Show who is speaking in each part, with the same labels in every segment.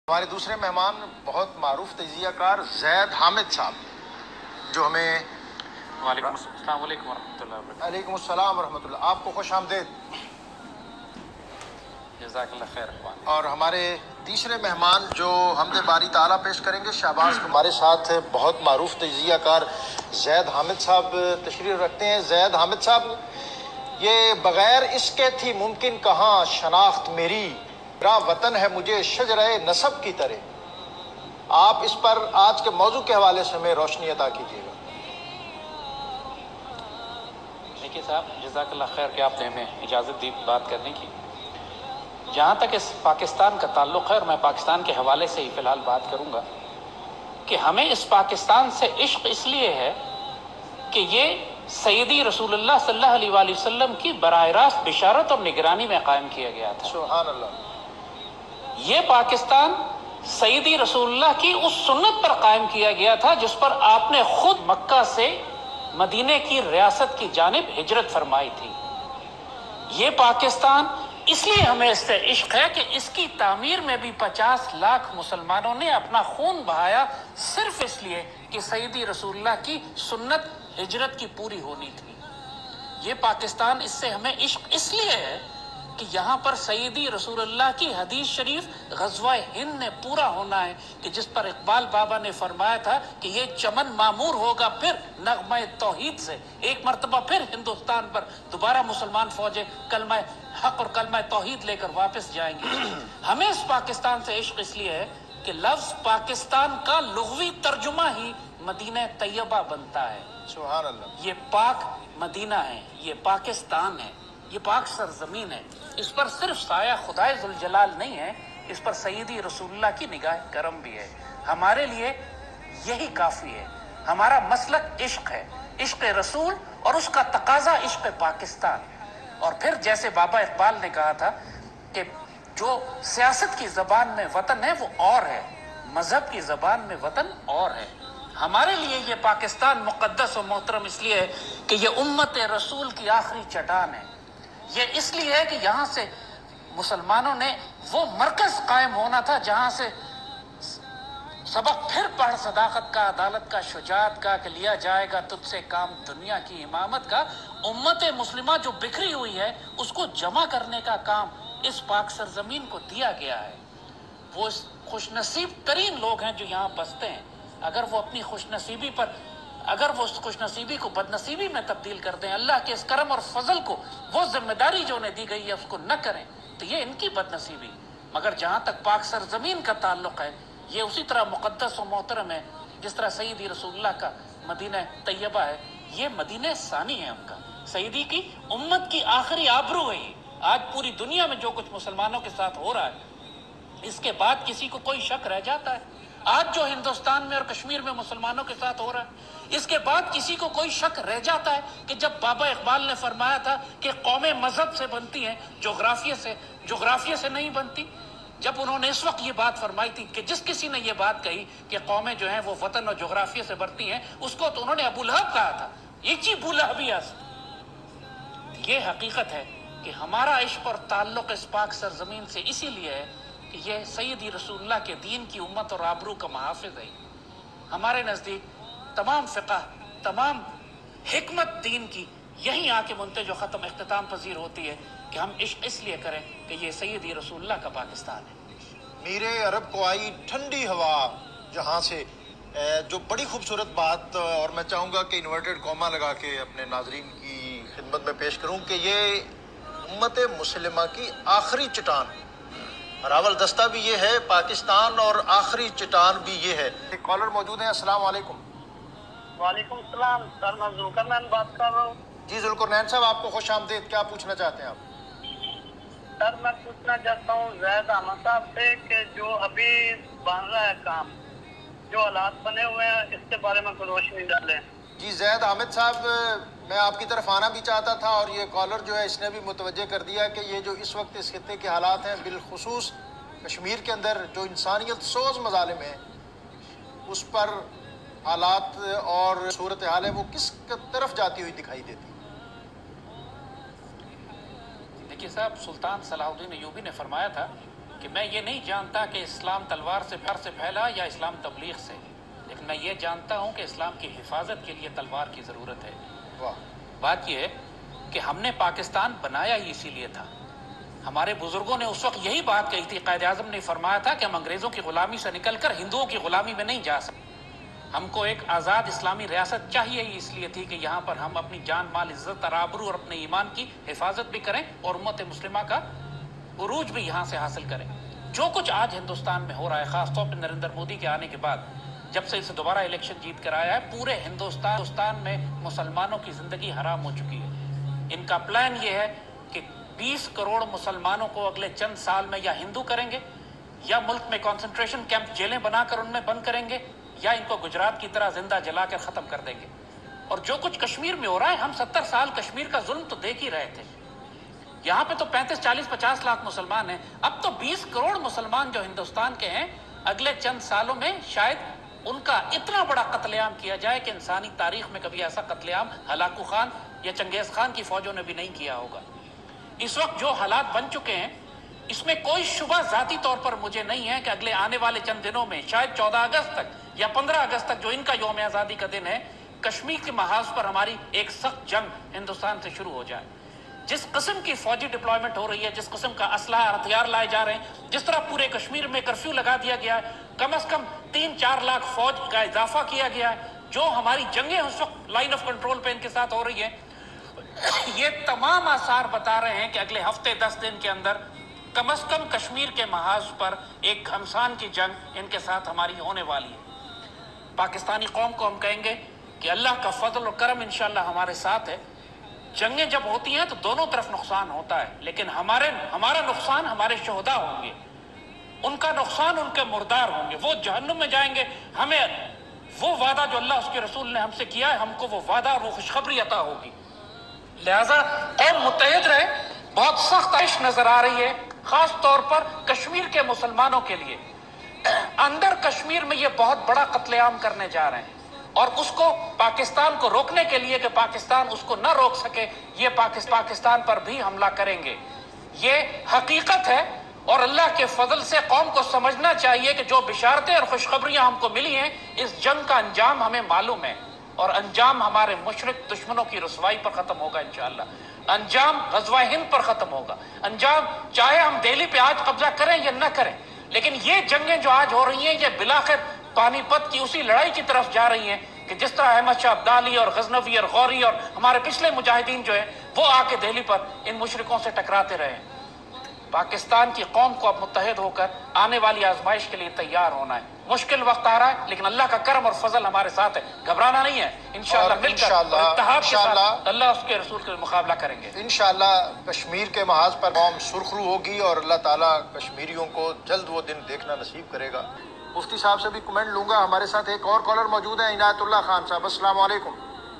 Speaker 1: ہمارے دوسرے مہمان بہت معروف تجزیہ کار زید حامد صاحب جو ہمیں
Speaker 2: وعلیکم السلام علیکم ورحمۃ اللہ وبرکاتہ۔
Speaker 1: علیکم السلام ورحمۃ اللہ، آپ کو خوش آمدید۔
Speaker 2: جزاک اللہ خیر اخوان۔
Speaker 1: اور ہمارے تیسرے مہمان جو حمد باری تعالیٰ پیش کریں گے شہباز، ہمارے ساتھ بہت معروف تجزیہ کار زید حامد صاحب تشریف رکھتے ہیں۔ زید حامد صاحب، یہ بغیر اس کے تھی ممکن کہاں شناخت میری، میرا وطن ہے مجھے شجرہ نسب کی طرح۔ آپ اس پر آج کے موضوع کے حوالے سے ہمیں روشنی عطا کیجیے گا۔
Speaker 2: دیکھیے صاحب، جزاک اللہ خیر کہ آپ نے ہمیں اجازت دی بات کرنے کی۔ جہاں تک اس پاکستان کا تعلق ہے، اور میں پاکستان کے حوالے سے ہی فی الحال بات کروں گا کہ ہمیں اس پاکستان سے عشق اس لیے ہے کہ یہ سیدی رسول اللہ صلی اللہ علیہ وآلہ وسلم کی براہ راست بشارت اور نگرانی میں قائم کیا گیا تھا۔
Speaker 1: سبحان اللہ۔
Speaker 2: یہ پاکستان سیدی رسول اللہ کی اس سنت پر قائم کیا گیا تھا جس پر آپ نے خود مکہ سے مدینے کی ریاست کی جانب ہجرت فرمائی تھی۔ یہ پاکستان اس لیے ہمیں اس سے عشق ہے کہ اس کی تعمیر میں بھی 50 لاکھ مسلمانوں نے اپنا خون بہایا، صرف اس لیے کہ سیدی رسول اللہ کی سنت ہجرت کی پوری ہونی تھی۔ یہ پاکستان اس سے ہمیں عشق اس لیے ہے کہ یہاں پر سیدی رسول اللہ کی حدیث شریف غزوہ ہند میں پورا ہونا ہے کہ جس پر اقبال بابا نے فرمایا تھا کہ یہ چمن معمور ہوگا پھر نغمہ توحید سے، ایک مرتبہ پھر ہندوستان پر دوبارہ مسلمان فوجیں کلمہ حق اور کلمہ توحید لے کر واپس جائیں گی۔ ہمیں اس پاکستان سے عشق اس لیے ہے کہ لفظ پاکستان کا لغوی ترجمہ ہی مدینہ طیبہ بنتا ہے۔
Speaker 1: سبحان اللہ۔
Speaker 2: یہ پاک مدینہ ہے، یہ پاکستان ہے، یہ پاک سرزمین ہے۔ اس پر صرف سایہ خدائے ذوالجلال نہیں ہے، اس پر سیدی رسول اللہ کی نگاہ کرم بھی ہے۔ ہمارے لیے یہی کافی ہے۔ ہمارا مسلک عشق ہے، عشق رسول، اور اس کا تقاضا عشق پاکستان۔ اور پھر جیسے بابا اقبال نے کہا تھا کہ جو سیاست کی زبان میں وطن ہے وہ اور ہے، مذہب کی زبان میں وطن اور ہے۔ ہمارے لیے یہ پاکستان مقدس و محترم اس لیے ہے کہ یہ امت رسول کی آخری چٹان ہے۔ یہ اس لیے ہے کہ یہاں سے مسلمانوں نے وہ مرکز قائم ہونا تھا جہاں سے سبق پھر پڑھ صداقت کا، عدالت کا، شجاعت کا، کہ لیا جائے گا تجھ سے کام دنیا کی امامت کا۔ امت مسلمہ جو بکھری ہوئی ہے اس کو جمع کرنے کا کام اس پاک سرزمین کو دیا گیا ہے۔ وہ خوش نصیب ترین لوگ ہیں جو یہاں بستے ہیں۔ اگر وہ اپنی خوش نصیبی پر، اگر وہ اس خوش نصیبی کو بد نصیبی میں تبدیل کر دیں، اللہ کے اس کرم اور فضل کو، وہ ذمہ داری جو انہیں دی گئی ہے اس کو نہ کریں، تو یہ ان کی بد نصیبی۔ مگر جہاں تک پاک سرزمین کا تعلق ہے، یہ اسی طرح مقدس و محترم ہے جس طرح سیدی رسول اللہ کا مدینہ طیبہ ہے۔ یہ مدینہ ثانی ہے ان کا، سیدی کی امت کی آخری آبرو ہے۔ آج پوری دنیا میں جو کچھ مسلمانوں کے ساتھ ہو رہا ہے، اس کے بعد کسی کو کوئی شک رہ جاتا ہے؟ آج جو ہندوستان میں اور کشمیر میں مسلمانوں کے ساتھ ہو رہا ہے، اس کے بعد کسی کو کوئی شک رہ جاتا ہے کہ جب بابا اقبال نے فرمایا تھا کہ قومیں مذہب سے بنتی ہیں، جغرافیے سے نہیں بنتی، جب انہوں نے اس وقت یہ بات فرمائی تھی کہ جس کسی نے یہ بات کہی کہ قومیں جو ہیں وہ وطن اور جغرافیے سے بنتی ہیں، اس کو تو انہوں نے ابو لہب کہا تھا، ایچی ابو لہبیاس۔ یہ حقیقت ہے کہ ہمارا عشق اور تعلق اس پاک سرزمین سے اسی لیے ہے کہ یہ سیدی رسول اللہ کے دین کی امت اور آبرو کا محافظ ہے۔ ہمارے نزدیک تمام فقہ، تمام حکمت دین کی یہیں آ کے منتج و ختم اختتام پذیر ہوتی ہے کہ ہم عشق اس لیے کریں کہ یہ سیدی رسول اللہ کا پاکستان ہے۔
Speaker 1: میرے عرب کو آئی ٹھنڈی ہوا جہاں سے، جو بڑی خوبصورت بات، اور میں چاہوں گا کہ انورٹڈ کوما لگا کے اپنے ناظرین کی خدمت میں پیش کروں کہ یہ امت مسلمہ کی آخری چٹان، راول دستہ بھی یہ ہے پاکستان، اور آخری چٹان بھی یہ ہے۔ ایک کالر موجود ہیں، السلام علیکم۔
Speaker 3: وعلیکم السلام سر، میں ذوالقرنین بات کر رہا ہوں۔
Speaker 1: جی ذوالقرنین صاحب، آپ کو خوش آمدید۔ کیا پوچھنا چاہتے ہیں آپ؟
Speaker 3: سر میں پوچھنا چاہتا ہوں زید احمد صاحب سے کہ جو ابھی بن رہا ہے کام، جو حالات بنے ہوئے ہیں، اس کے بارے میں کوئی روشنی ڈالیں۔
Speaker 1: جی زید حامد صاحب، میں آپ کی طرف آنا بھی چاہتا تھا، اور یہ کالر جو ہے اس نے بھی متوجہ کر دیا کہ یہ جو اس وقت اس خطے کے حالات ہیں، بالخصوص کشمیر کے اندر جو انسانیت سوز مظالم ہیں، اس پر حالات اور صورتحال ہے وہ کس طرف جاتی ہوئی دکھائی دیتی؟
Speaker 2: دیکھیے صاحب، سلطان صلاح الدین ایوبی نے فرمایا تھا کہ میں یہ نہیں جانتا کہ اسلام تلوار سے پھیلا یا اسلام تبلیغ سے، لیکن میں یہ جانتا ہوں کہ اسلام کی حفاظت کے لیے تلوار کی ضرورت ہے۔ بات یہ ہے کہ ہم نے پاکستان بنایا ہی اسی لیے تھا۔ ہمارے بزرگوں نے اس وقت یہی بات کہی تھی، قائد اعظم نے فرمایا تھا کہ ہم انگریزوں کی غلامی سے نکل کر ہندوؤں کی غلامی میں نہیں جا سکتے، ہم کو ایک آزاد اسلامی ریاست چاہیے ہی اس لیے تھی کہ یہاں پر ہم اپنی جان مال عزت اور آبرو اور اپنے ایمان کی حفاظت بھی کریں اور امت مسلمہ کا عروج بھی یہاں سے حاصل کریں۔ جو کچھ آج ہندوستان میں ہو رہا ہے، خاص طور پر نریندر مودی کے آنے کے بعد، جب سے اسے دوبارہ الیکشن جیت کر آیا ہے، پورے ہندوستان میں مسلمانوں کی زندگی حرام ہو چکی ہے۔ ان کا پلان یہ ہے کہ 20 کروڑ مسلمانوں کو اگلے چند سال میں یا ہندو کریں گے، یا ملک میں کنسنٹریشن کیمپ جیلیں بنا کر ان میں بند کریں گے، یا ان کو گجرات کی طرح زندہ جلا کر ختم کر دیں گے۔ اور جو کچھ کشمیر میں ہو رہا ہے، ہم 70 سال کشمیر کا ظلم تو دیکھ ہی رہے تھے۔ یہاں پہ تو 35, 40, 50 لاکھ مسلمان ہیں، اب تو 20 کروڑ مسلمان جو ہندوستان کے ہیں، اگلے چند سالوں میں شاید ان کا اتنا بڑا قتل عام کیا جائے کہ انسانی تاریخ میں کبھی ایسا قتل عام ہلاکو خان یا چنگیز خان کی فوجوں نے بھی نہیں کیا ہوگا۔ اس وقت جو حالات بن چکے ہیں، اس میں کوئی شبہ ذاتی طور پر مجھے نہیں ہے کہ اگلے آنے والے چند دنوں میں، شاید 14 اگست تک یا 15 اگست تک جو ان کا یوم آزادی کا دن ہے، کشمیر کے محاذ پر ہماری ایک سخت جنگ ہندوستان سے شروع ہو جائے۔ جس قسم کی فوجی ڈپلائمنٹ ہو رہی ہے، جس قسم کا اسلحہ اور ہتھیار لائے جا رہے ہیں، جس طرح پورے کشمیر میں کرفیو لگا دیا گیا ہے، کم از کم 3-4 لاکھ فوج کا اضافہ کیا گیا ہے، جو ہماری جنگیں اس وقت لائن آف کنٹرول پہ ان کے ساتھ ہو رہی ہیں، یہ تمام آثار بتا رہے ہیں کہ اگلے ہفتے 10 دن کے اندر کم از کم کشمیر کے محاذ پر ایک گھمسان کی جنگ ان کے ساتھ ہماری ہونے والی ہے۔ پاکستانی قوم کو ہم کہیں گے کہ اللہ کا فضل اور کرم انشاءاللہ ہمارے ساتھ ہے۔ جنگیں جب ہوتی ہیں تو دونوں طرف نقصان ہوتا ہے، لیکن ہمارا نقصان ہمارے شہداء ہوں گے، ان کا نقصان ان کے مردار ہوں گے، وہ جہنم میں جائیں گے۔ ہمیں وہ وعدہ جو اللہ اس کے رسول نے ہم سے کیا ہے، ہم کو وہ وعدہ اور وہ خوشخبری عطا ہوگی۔ لہذا قوم متحد رہے۔ بہت سخت آتش نظر آ رہی ہے، خاص طور پر کشمیر کے مسلمانوں کے لیے۔ اندر کشمیر میں یہ بہت بڑا قتل عام کرنے جا رہے ہیں، اور اس کو پاکستان کو روکنے کے لیے کہ پاکستان اس کو نہ روک سکے، یہ پاکستان پر بھی حملہ کریں گے۔ یہ حقیقت ہے، اور اللہ کے فضل سے قوم کو سمجھنا چاہیے کہ جو بشارتیں اور خوشخبریاں ہم کو ملی ہیں، اس جنگ کا انجام ہمیں معلوم ہے، اور انجام ہمارے مشرک دشمنوں کی رسوائی پر ختم ہوگا انشاءاللہ۔ انجام غزوہ ہند پر ختم ہوگا۔ انجام چاہے ہم دہلی پہ آج قبضہ کریں یا نہ کریں، لیکن یہ جنگیں جو آج ہو رہی ہیں، یہ بلاخر پانی پت کی اسی لڑائی کی طرف جا رہی ہیں کہ جس طرح احمد شاہ ابدالی اور غزنوی اور غوری اور ہمارے پچھلے مجاہدین جو ہیں، وہ آ کے دہلی پر ان مشرکوں سے ٹکراتے رہے ہیں۔ پاکستان کی قوم کو اب متحد ہو کر آنے والی آزمائش کے لیے تیار ہونا ہے۔ مشکل وقت آ رہا ہے، لیکن اللہ کا کرم اور فضل ہمارے ساتھ ہے، گھبرانا نہیں ہے۔ انشاءاللہ مل کر اور اتحاد کے ساتھ اللہ اس کے رسول کے مقابلہ کریں گے۔
Speaker 1: انشاءاللہ کشمیر کے محاذ پر قوم سرخرو ہوگی، اور اللہ تعالیٰ کشمیریوں کو جلد وہ دن دیکھنا نصیب کرے گا۔ مفتی صاحب سے بھی کمنٹ لوں گا۔ ہمارے ساتھ ایک اور کالر موجود ہے، عنایت اللہ خان صاحب۔ السلام علیکم۔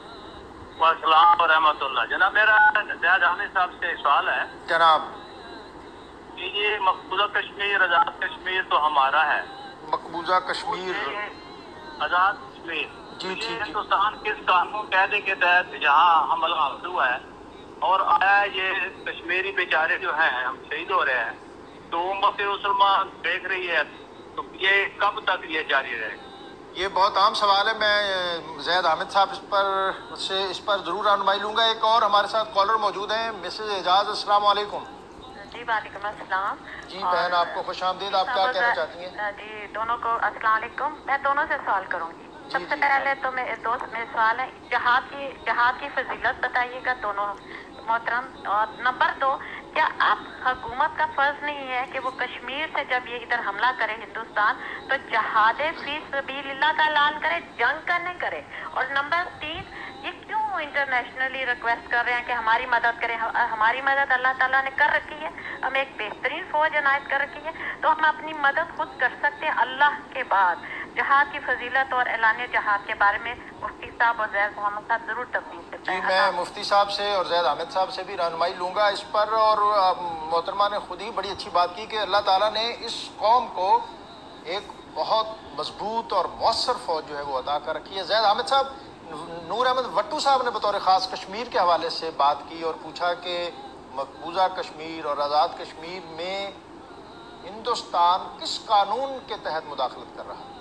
Speaker 3: السلام ورحمۃ اللہ۔ جناب میرا زید حامد صاحب سے سوال ہے
Speaker 1: جناب۔
Speaker 3: کہ یہ مقبوضہ کشمیر، آزاد کشمیر تو ہمارا ہے،
Speaker 1: مقبوضہ کشمیر،
Speaker 3: آزاد کشمیر،
Speaker 1: جی
Speaker 3: یہ
Speaker 1: جی جی،
Speaker 3: ہندوستان کس قانون قاعدے کے تحت جہاں حملہ آور ہوا ہے اور آیا یہ کشمیری بیچارے جو ہیں ہم شہید ہو رہے ہیں، تو امت مسلمان دیکھ رہی ہے، تو یہ کب تک یہ جاری رہے گا؟
Speaker 1: یہ بہت عام سوال ہے۔ میں زید حامد صاحب اس پر ضرور رہنمائی لوں گا۔ ایک اور ہمارے ساتھ کالر موجود ہیں، مسز اعجاز۔ السلام علیکم۔
Speaker 4: جی وعلیکم السلام۔
Speaker 1: جی بہن، آپ کو خوش آمدید۔ آپ کیا کہنا چاہتی ہیں؟
Speaker 4: جی دونوں کو السلام علیکم۔ میں دونوں سے سوال کروں گی۔ سب سے پہلے تو میرے سوال ہے، جہاد کی فضیلت بتائیے گا دونوں محترم۔ اور نمبر 2، کیا آپ حکومت کا فرض نہیں ہے کہ وہ کشمیر سے جب یہ ادھر حملہ کرے ہندوستان، تو جہاد فی سبیل اللہ کا اعلان کرے، جنگ کا نہیں کرے؟ اور نمبر 3، یہ کیوں انٹرنیشنلی ریکویسٹ کر رہے ہیں کہ ہماری مدد کریں؟ ہماری مدد اللہ تعالیٰ نے کر رکھی ہے، ہمیں ایک بہترین فوج عنایت کر رکھی ہے، تو ہم اپنی مدد خود کر سکتے ہیں اللہ کے بعد۔ جہاد کی فضیلت اور اعلان جہاد کے بارے میں مفتی صاحب اور زید محمد صاحب ضرور تفصیل سے
Speaker 1: جی میں مفتی صاحب سے اور زید حامد صاحب سے بھی رہنمائی لوں گا اس پر۔ اور محترمہ نے خود ہی بڑی اچھی بات کی کہ اللہ تعالیٰ نے اس قوم کو ایک بہت مضبوط اور مؤثر فوج جو ہے وہ عطا کر رکھی ہے۔ زید حامد صاحب، نور احمد وٹو صاحب نے بطور خاص کشمیر کے حوالے سے بات کی اور پوچھا کہ مقبوضہ کشمیر اور آزاد کشمیر میں ہندوستان کس قانون کے تحت مداخلت کر رہا ہے؟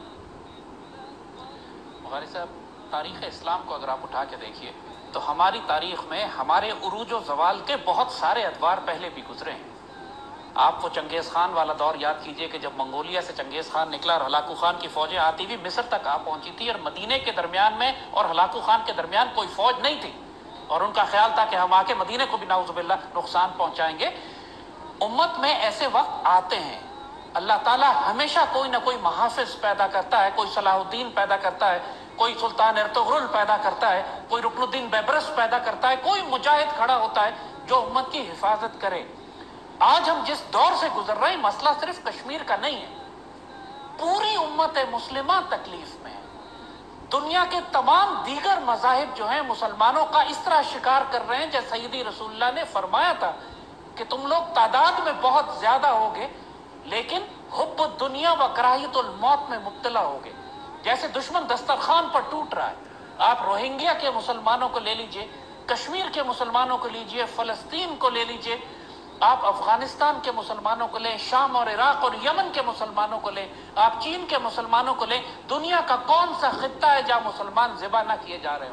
Speaker 2: بخاری صاحب، تاریخ اسلام کو اگر آپ اٹھا کے دیکھیے تو ہماری تاریخ میں ہمارے عروج و زوال کے بہت سارے ادوار پہلے بھی گزرے ہیں۔ آپ وہ چنگیز خان والا دور یاد کیجئے کہ جب منگولیا سے چنگیز خان نکلا اور ہلاکو خان کی فوجیں آتی ہوئی مصر تک آ پہنچی تھی، اور مدینے کے درمیان میں اور ہلاکو خان کے درمیان کوئی فوج نہیں تھی، اور ان کا خیال تھا کہ ہم آ کے مدینے کو بھی نعوذ باللہ نقصان پہنچائیں گے۔ امت میں ایسے وقت آتے ہیں، اللہ تعالیٰ ہمیشہ کوئی نہ کوئی محافظ پیدا کرتا ہے، کوئی صلاح الدین پیدا کرتا ہے، کوئی سلطان ارطغرل پیدا کرتا ہے، کوئی رکن الدین بیبرس پیدا کرتا ہے، کوئی مجاہد کھڑا ہوتا ہے جو امت کی حفاظت کرے۔ آج ہم جس دور سے گزر رہے ہیں، مسئلہ صرف کشمیر کا نہیں ہے، پوری امت مسلمہ تکلیف میں ہے۔ دنیا کے تمام دیگر مذاہب جو ہیں مسلمانوں کا اس طرح شکار کر رہے ہیں جیسے سیدی رسول اللہ نے فرمایا تھا کہ تم لوگ تعداد میں بہت زیادہ ہوگے لیکن حب الدنیا و کراہیت الموت میں مبتلا ہوگے۔ جیسے دشمن دسترخوان پر ٹوٹ رہا ہے، آپ روہنگیا کے مسلمانوں کو لے لیجئے، کشمیر کے مسلمانوں کو لیجئے، فلسطین کو لے لیجئے، آپ افغانستان کے مسلمانوں کو لیں، شام اور عراق اور یمن کے مسلمانوں کو لیں، آپ چین کے مسلمانوں کو لیں، دنیا کا کون سا خطہ ہے جہاں مسلمان ذبح نہ کیے جا رہے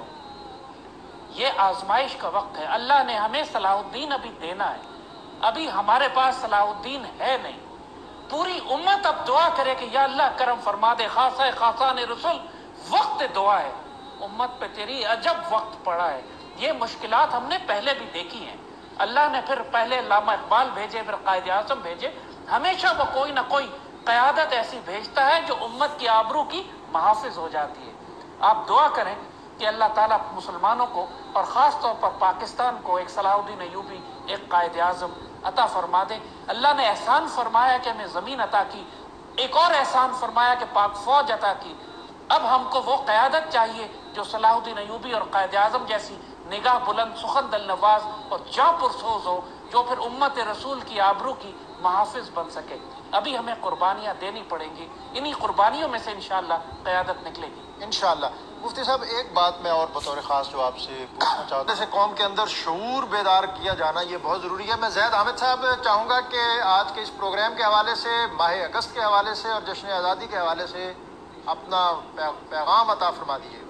Speaker 2: ہوں؟ یہ آزمائش کا وقت ہے۔ اللہ نے ہمیں صلاح الدین ابھی دینا ہے، ابھی ہمارے پاس صلاح الدین ہے نہیں۔ پوری امت اب دعا کرے کہ یا اللہ کرم فرما دے، خاصہ خاصان رسول، وقت دعا ہے، امت پہ تیری عجب وقت پڑا ہے۔ یہ مشکلات ہم نے پہلے بھی دیکھی ہیں، اللہ نے پھر پہلے علامہ اقبال بھیجے، پھر قائد اعظم بھیجے، ہمیشہ وہ کوئی نہ کوئی قیادت ایسی بھیجتا ہے جو امت کی آبرو کی محافظ ہو جاتی ہے۔ آپ دعا کریں کہ اللہ تعالیٰ مسلمانوں کو اور خاص طور پر پاکستان کو ایک صلاح الدین ایوبی، ایک قائد اعظم عطا فرما دے۔ اللہ نے احسان فرمایا کہ ہمیں زمین عطا کی، ایک اور احسان فرمایا کہ پاک فوج عطا کی۔ اب ہم کو وہ قیادت چاہیے جو صلاح الدین ایوبی اور قائد اعظم جیسی نگاہ بلند، سخن دل نواز اور جاں پرسوز ہو، جو پھر امت رسول کی آبرو کی محافظ بن سکے۔ ابھی ہمیں قربانیاں دینی پڑیں گی، انہی قربانیوں میں سے انشاءاللہ قیادت نکلے گی
Speaker 1: انشاءاللہ۔ مفتی صاحب، ایک بات میں اور بطور خاص جو آپ سے پوچھنا چاہتا ہوں، جیسے قوم کے اندر شعور بیدار کیا جانا یہ بہت ضروری ہے۔ میں زید حامد صاحب چاہوں گا کہ آج کے اس پروگرام کے حوالے سے، ماہ اگست کے حوالے سے اور جشن آزادی کے حوالے سے اپنا پیغام عطا فرما دیجیے گا۔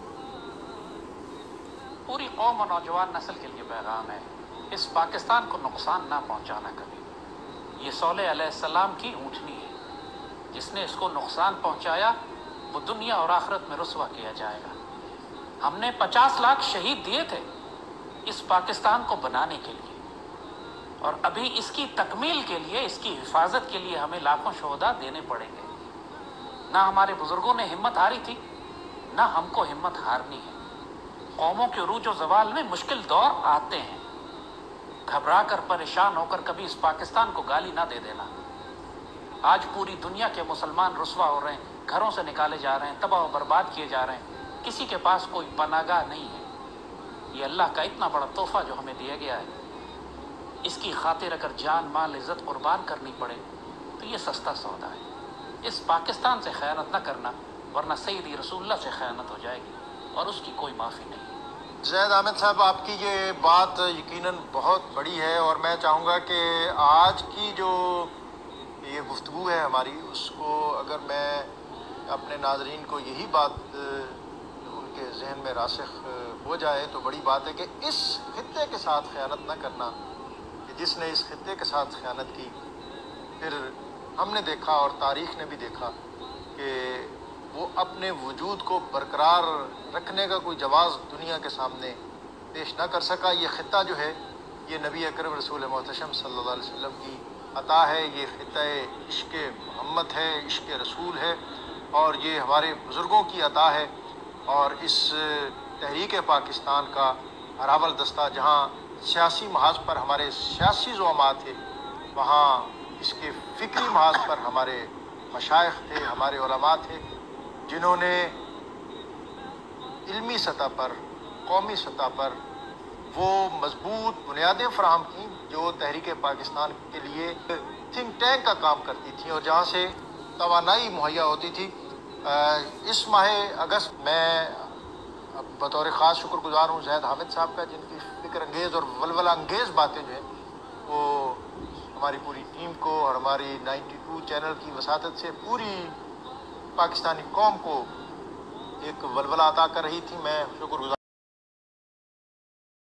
Speaker 2: پوری قوم اور نوجوان نسل کے لیے پیغام ہے، اس پاکستان کو نقصان نہ پہنچانا کبھی۔ یہ صالح علیہ السلام کی اونٹنی ہے، جس نے اس کو نقصان پہنچایا وہ دنیا اور آخرت میں رسوا کیا جائے گا۔ ہم نے 50 لاکھ شہید دیے تھے اس پاکستان کو بنانے کے لیے، اور ابھی اس کی تکمیل کے لیے، اس کی حفاظت کے لیے ہمیں لاکھوں شہداء دینے پڑیں گے۔ نہ ہمارے بزرگوں نے ہمت ہاری تھی، نہ ہم کو ہمت ہارنی ہے۔ قوموں کے عروج و زوال میں مشکل دور آتے ہیں، گھبرا کر پریشان ہو کر کبھی اس پاکستان کو گالی نہ دے دینا۔ آج پوری دنیا کے مسلمان رسوا ہو رہے ہیں، گھروں سے نکالے جا رہے ہیں، تباہ و برباد کیے جا رہے ہیں، کسی کے پاس کوئی پناہ گاہ نہیں ہے۔ یہ اللہ کا اتنا بڑا تحفہ جو ہمیں دیا گیا ہے، اس کی خاطر اگر جان مال عزت قربان کرنی پڑے تو یہ سستا سودا ہے۔ اس پاکستان سے خیانت نہ کرنا، ورنہ سیدی رسول اللہ سے خیانت ہو جائے گی اور اس کی کوئی معافی نہیں۔
Speaker 1: زید حامد صاحب، آپ کی یہ بات یقیناً بہت بڑی ہے، اور میں چاہوں گا کہ آج کی جو یہ گفتگو ہے ہماری، اس کو اگر میں اپنے ناظرین کو یہی بات ان کے ذہن میں راسخ ہو جائے تو بڑی بات ہے کہ اس خطے کے ساتھ خیانت نہ کرنا، کہ جس نے اس خطے کے ساتھ خیانت کی، پھر ہم نے دیکھا اور تاریخ نے بھی دیکھا کہ وہ اپنے وجود کو برقرار رکھنے کا کوئی جواز دنیا کے سامنے پیش نہ کر سکا۔ یہ خطہ جو ہے یہ نبی اکرم رسول محتشم صلی اللہ علیہ وسلم کی عطا ہے، یہ خطہ عشق محمد ہے، عشق رسول ہے، اور یہ ہمارے بزرگوں کی عطا ہے۔ اور اس تحریک پاکستان کا اراول دستہ جہاں سیاسی محاذ پر ہمارے سیاسی زعماء تھے، وہاں اس کے فکری محاذ پر ہمارے مشائخ تھے، ہمارے علماء تھے، جنہوں نے علمی سطح پر، قومی سطح پر وہ مضبوط بنیادیں فراہم کیں جو تحریک پاکستان کے لیے تھنک ٹینک کا کام کرتی تھیں اور جہاں سے توانائی مہیا ہوتی تھی۔ اس ماہ اگست میں بطور خاص شکر گزار ہوں زید حامد صاحب کا، جن کی فکر انگیز اور ولولہ انگیز باتیں جو ہیں وہ ہماری پوری ٹیم کو اور ہماری 92 چینل کی وساطت سے پوری پاکستانی قوم کو ایک ولولہ عطا کر رہی تھی. میں شکر گزار